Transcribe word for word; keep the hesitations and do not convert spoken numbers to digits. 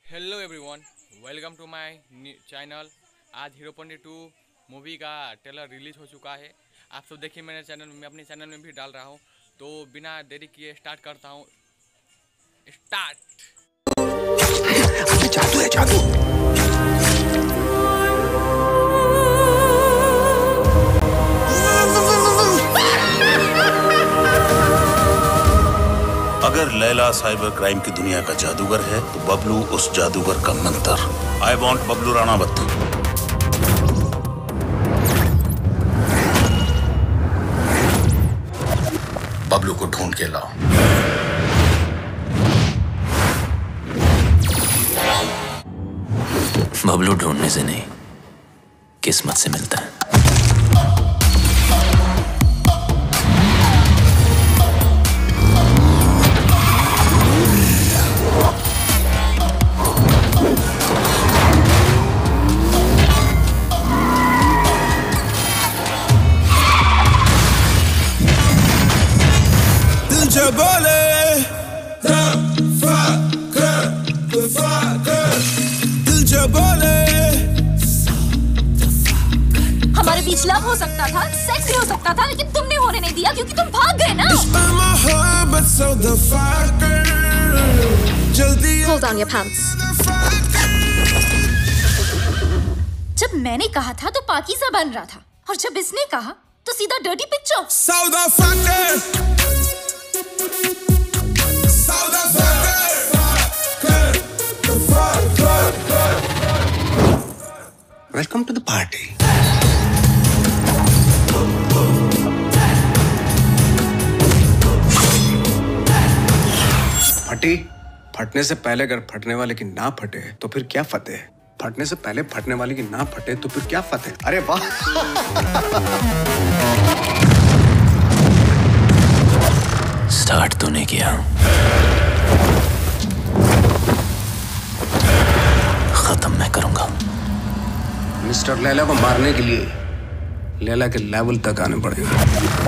Hello everyone, welcome to my channel. आज Heropanti two movie का trailer release हो चुका है। आप सब देखिए मेरे चैनल में, अपने चैनल में भी डाल रहा हूँ। तो बिना देरी किए स्टार्ट करता हूँ। स्टार्ट। जादू है जादू। अगर लैला साइबर क्राइम की दुनिया का जादूगर है तो बबलू उस जादूगर का मंत्र। I want Bablu Ranawat. बबलू को ढूंढ के लाओ। बबलू ढूंढने से नहीं, किस्मत से मिलता है। दिल बोले दिल बोले हमारे बीच लव हो सकता था, सेक्स भी हो सकता था, लेकिन तुमने होने नहीं दिया क्योंकि तुम भाग गए ना। Hold on your pants. जब मैंने कहा था तो पाकीज़ा बन रहा था, और जब इसने कहा तो सीधा dirty picture. Welcome to the party. फटी फटने से पहले अगर फटने वाले की ना फटे तो फिर क्या फतेह। फटने से पहले फटने वाले की ना फटे तो फिर क्या फतेह। अरे वाह। स्टार्ट तूने किया, खत्म मैं करूंगा। मिस्टर लैला को मारने के लिए लैला के लेवल तक आने पड़ेगा।